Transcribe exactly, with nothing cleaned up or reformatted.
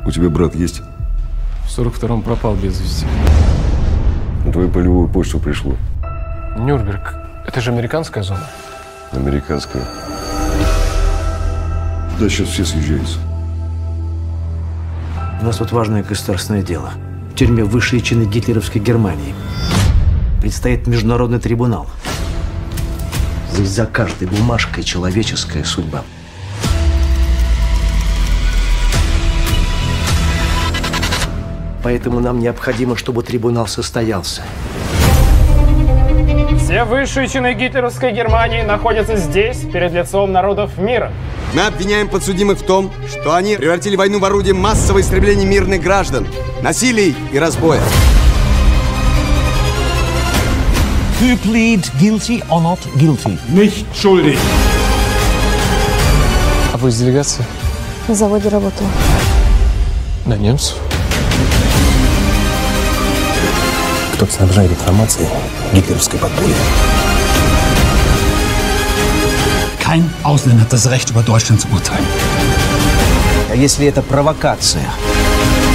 У тебя брат есть? В сорок втором пропал без вести. На твою полевую почту пришло. Нюрнберг. Это же американская зона. Американская. Да, сейчас все съезжаются. У нас тут важное государственное дело. В тюрьме высшие чины гитлеровской Германии. Предстоит международный трибунал. Здесь за каждой бумажкой человеческая судьба. Поэтому нам необходимо, чтобы трибунал состоялся. Все высшие чины гитлеровской Германии находятся здесь, перед лицом народов мира. Мы обвиняем подсудимых в том, что они превратили войну в орудие массового истребления мирных граждан, насилий и разбоя. Do you plead guilty or not guilty? Nicht schuldig. А вы из делегации? На заводе работала. На немцев? Кто снабжает информацией гитлеровской подполье? Kein Ausländer hat das Recht, über Deutschland zu urteilen. А если это провокация?